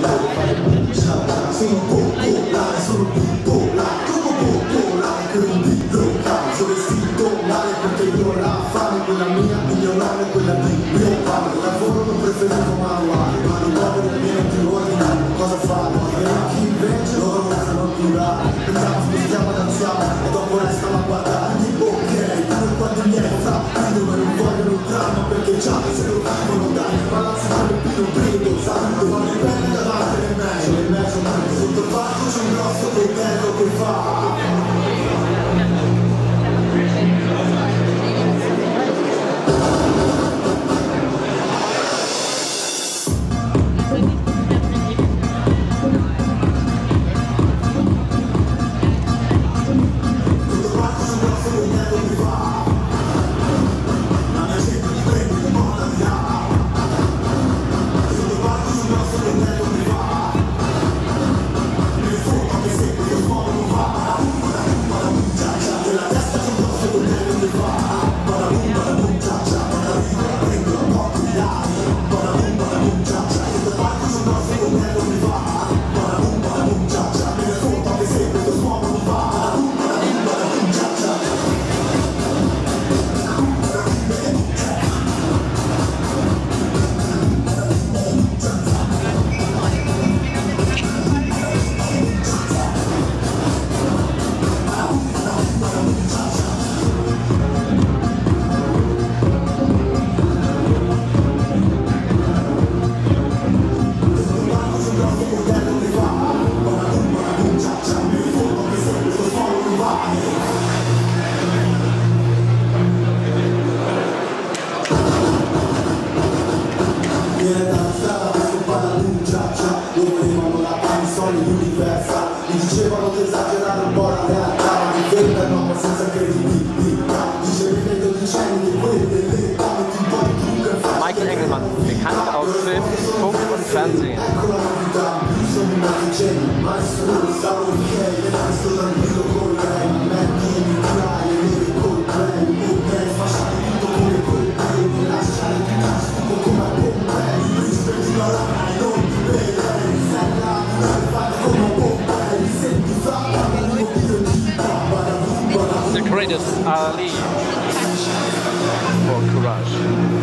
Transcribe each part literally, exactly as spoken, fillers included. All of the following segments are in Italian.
devo fare buccia, sono popolare, sono popolare, come popolare, quindi locale, sono vestito male perché io ho la fame, quella mia, di mio nonno e quella di mio padre, lavoro non preferisco manuale, ma non poveri almeno più ordinari, cosa fare? E chi invece loro usano il plurale, prendiamo, spostiamo, danziamo e dopo restano a guardare, ok, come quando i miei fra, dove non vogliono il dramma perché già se lo vivono dai, palazzi come più non credo, santo, ma le penne davanti alle mezzo, le mezzo, sotto il palco c'è un grosso coltello che fa. Viene dalla strada questo paraluccia, lo volevano la canzone universale, mi dicevano di esagerare un po' la realtà, ma di vendere no, ma senza credibilità, dicevi nei dodicenni di quelli dell'età, metti un po' di trucco e fai. Michael Engelmann, bekannt aus Film, Funk und Fernsehen. Ecco la novità, sono una decenni, ma nessuno sa ok, resto tranquillo con lei, metti in cry e neri col play, ok, fasciare tutto come col play, lasciare di castigo come a Pompei, rispetti la lana e non ti vedi, sei là, non fate come a Pompei, senti fatta, non mi pido di papà, The greatest Ali for Courage.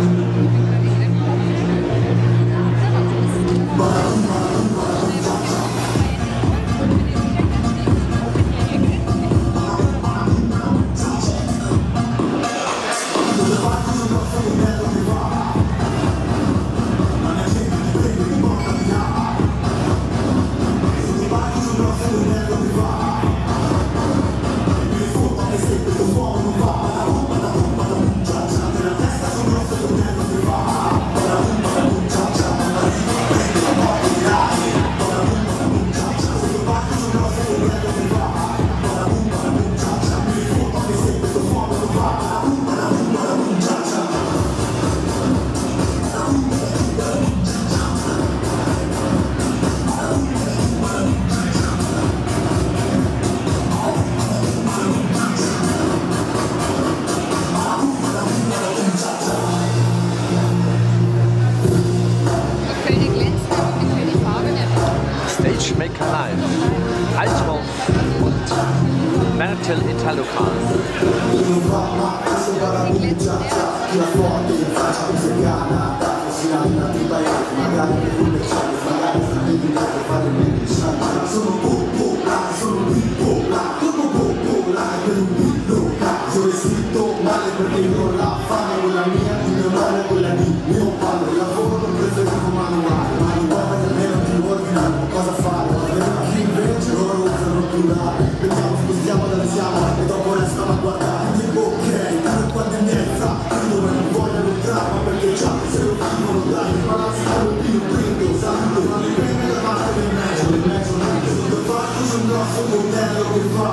Stagemaker Live, Althoff und Mertel Italokan. Sono vestito male perché io ho la fame, quella mia, di mio nonno e quella di mio padre, lavoro non preferisco manuale, ma non poveri almeno più ordinari, cosa fare? E chi invece loro usano il plurale, prendiamo, spostiamo, danziamo e dopo restano a guardare, ok, come quando i miei fra, dove non vogliono il dramma perché già se lo vivono dai, i palazzi come più prendo, santo, ma mi prende davanti alle mezzo, le mezzo, sotto il palco c'è un grosso coltello che fa.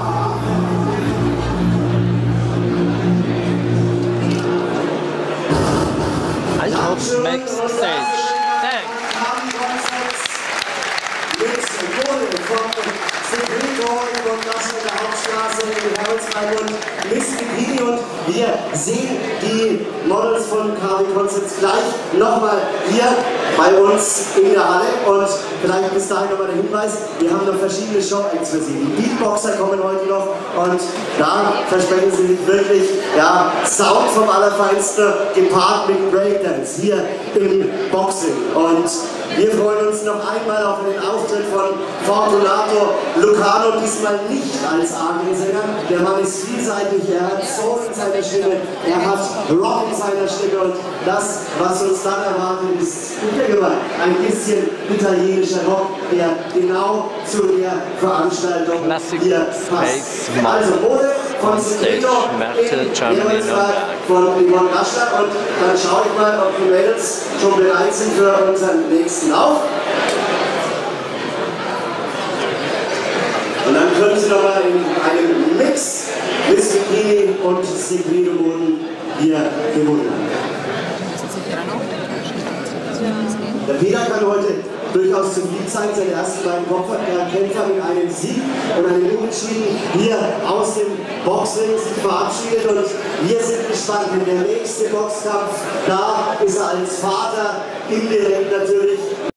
Althoff makes the stage. Thanks. Von Hauptstraße in Heroldsheim und Miss Bikini und wir sehen die Models von K W Concepts gleich nochmal hier bei uns in der Halle und vielleicht bis dahin nochmal der Hinweis, wir haben noch verschiedene Show-Acts für Sie. Die Beatboxer kommen heute noch und da versprechen Sie sich wirklich ja, Sound vom Allerfeinsten gepaart mit Breakdance hier im Boxing und wir freuen uns noch einmal auf den Auftritt von Fortunato Lucano, diesmal nicht als A-Sänger. Der Mann ist vielseitig, er hat Soul in seiner Stimme, er hat Rock in seiner Stimme und das, was uns dann erwartet, ist ein bisschen italienischer Rock, der genau zu der Veranstaltung Classic hier passt. Also Mode von Secreto in Germany von Yvonne Raschler und dann schaue ich mal, ob die Mädels schon bereit sind für unseren nächsten Lauf. Und dann können Sie nochmal in einem Mix mit Bikini und Secreto-Moden hier bewundern. Der Peter kann heute durchaus zufrieden sein, seine ersten beiden Kämpfer mit einem Sieg und einem Unentschieden hier aus dem Boxring sich verabschiedet und wir sind gespannt, denn der nächste Boxkampf, da ist er als Vater indirekt natürlich